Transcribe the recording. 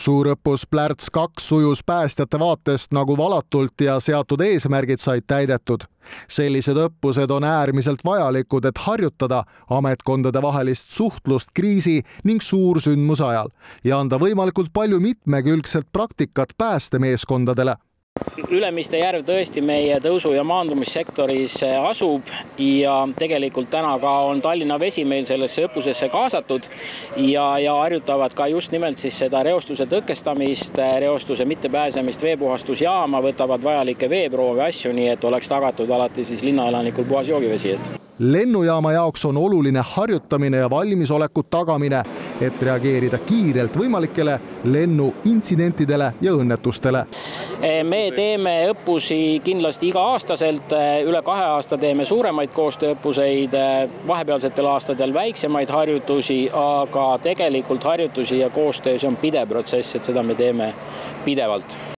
Suurõppus Plärts 2 sujus päästjate vaatest nagu valatult ja seatud eesmärgid said täidetud. Sellised õppused on äärmiselt vajalikud, et harjutada ametkondade vahelist suhtlust kriisi ning suursündmuse ajal ja anda võimalikult palju mitmekülgset praktikat päästemeeskondadele. Ülemiste järv tõesti meie tõusu- ja maandumissektoris asub ja tegelikult täna ka on Tallinna Vesi meil sellesse õppusesse kaasatud ja harjutavad ka just nimelt siis seda reostuse tõkestamist, reostuse mittepääsemist veepuhastusjaama, võtavad vajalikke veeproove asju, nii et oleks tagatud alati siis linnaelanikul puhas joogivesi. Lennujaama jaoks on oluline harjutamine ja valmisoleku tagamine, et reageerida kiirelt võimalikele lennuintsidentidele ja õnnetustele. Me teeme õppusi kindlasti iga-aastaselt, üle 2 aasta teeme suuremaid koostööõppuseid, vahepealsetel aastatel väiksemaid harjutusi, aga tegelikult harjutusi ja koostöös on pidev protsess, et seda me teeme pidevalt.